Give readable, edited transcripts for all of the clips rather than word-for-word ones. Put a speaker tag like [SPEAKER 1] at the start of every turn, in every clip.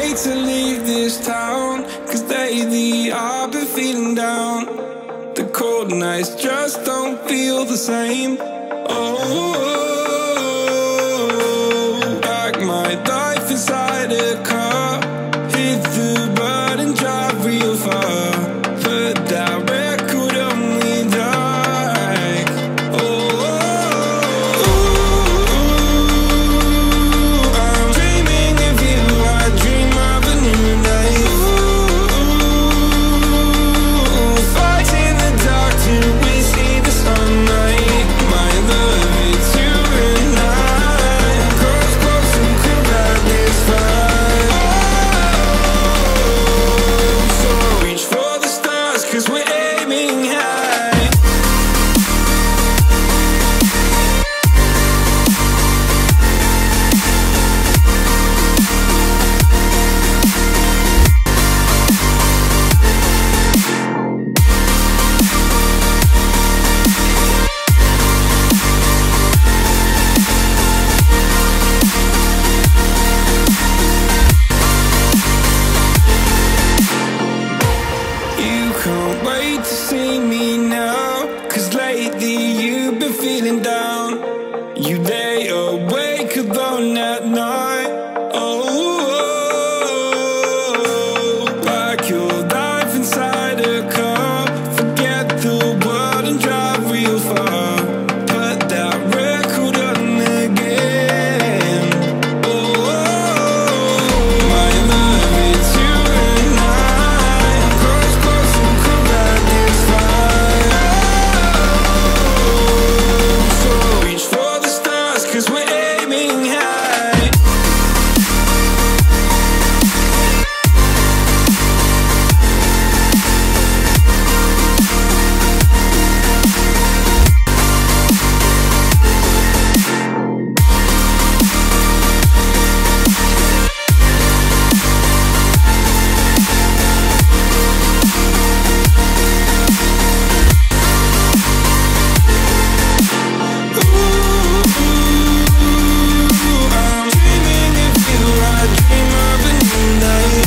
[SPEAKER 1] wait to leave this town, 'cause lately I've been feeling down. The cold nights just don't feel the same. Oh, like my life inside a car, hit the button, drive real far, put that record on me like, oh, I'm dreaming of you, I dream of a new day. Fight in the dark till we see the sunlight. My love, it's you and I. Cross close and could ride this fight. So reach for the stars, 'cause we're aiming high. You can't wait to see me now, 'cause lately you've been feeling down. You lay awake alone at night. Oh, like your life inside a car. Forget the world and drive real far. Put that record on again. Oh, my love, it's you and I. Cross close and could ride this fight. So reach for the stars, 'cause we're aiming high. I'm dreaming of you, I dream of a new night.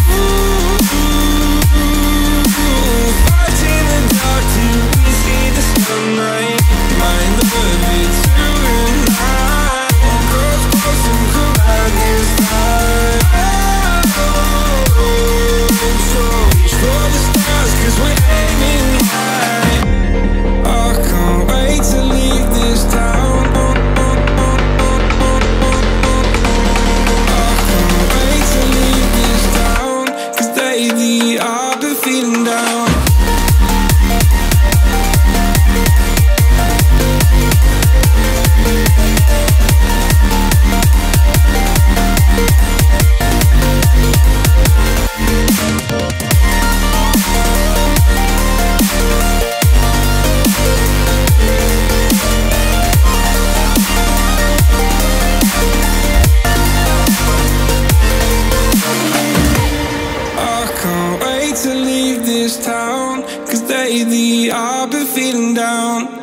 [SPEAKER 1] Fight in the dark till we see the sunlight. My love, it's you and I. Cross close and could ride this fight. So reach for the stars, 'cause we're aiming high. I can't wait to leave this town. I can't wait to leave this town, 'cause lately I've been feeling down. I can't wait to leave this town, 'cause lately I've been feeling down.